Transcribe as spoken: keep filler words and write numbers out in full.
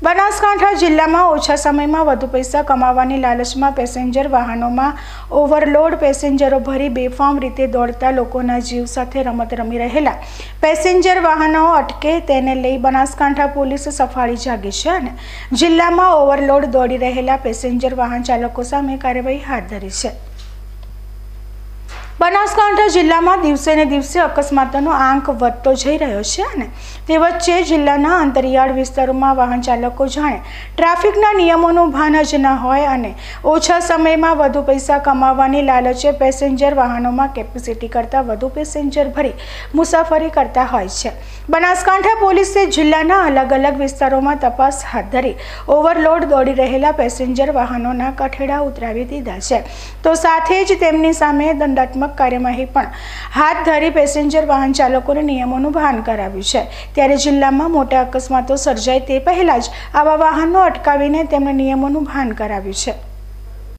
બનાસકાંઠા જિલ્લામાં ઓછા સમયમાં વધુ પૈસા કમાવાની લાલચમાં પેસેન્જર વાહનોમાં ઓવરલોડ પેસેન્જરો ભરી બેફામ રીતે દોડતા લોકોના જીવ સાથે રમત રમી રહેલા પેસેન્જર વાહનો અટકે તેને લઈ બનાસકાંઠા પોલીસ સફાળી જાગી છે અને જિલ્લામાં ઓવરલોડ દોડી રહેલા પેસેન્જર વાહન ચાલકો સામે કાર્યવાહી હાથ ધરી છે। બનાસકાંઠા જિલ્લામાં દિવસે ને દિવસે અકસ્માતોનો આંક વધતો જઈ રહ્યો છે અને તે વચ્ચે જિલ્લાના અંતરિયાળ વિસ્તારોમાં વાહન ચાલકો જાણે ટ્રાફિકના નિયમોનું ભાન જ ન હોય અને ઓછા સમયમાં વધુ પૈસા કમાવાની લાલચે પેસેન્જર વાહનોમાં કેપેસિટી કરતાં વધુ પેસેન્જર ભરી મુસાફરી કરતા હોય છે। બનાસકાંઠા પોલીસે જિલ્લાના અલગ અલગ વિસ્તારોમાં તપાસ હાથ ધરી ઓવરલોડ દોડી રહેલા પેસેન્જર વાહનોના કઠેડા ઉતરાવી દીધા છે તો સાથે જ તેમની સામે દંડાત્મક કાર્યવાહી પણ હાથ ધરી પેસેન્જર વાહન ચાલકોને નિયમોનું ભાન કરાવ્યું છે। ત્યારે જિલ્લામાં મોટા અકસ્માતો સર્જાય તે પહેલા જ આવા વાહનો અટકાવીને તેમને નિયમોનું ભાન કરાવ્યું છે।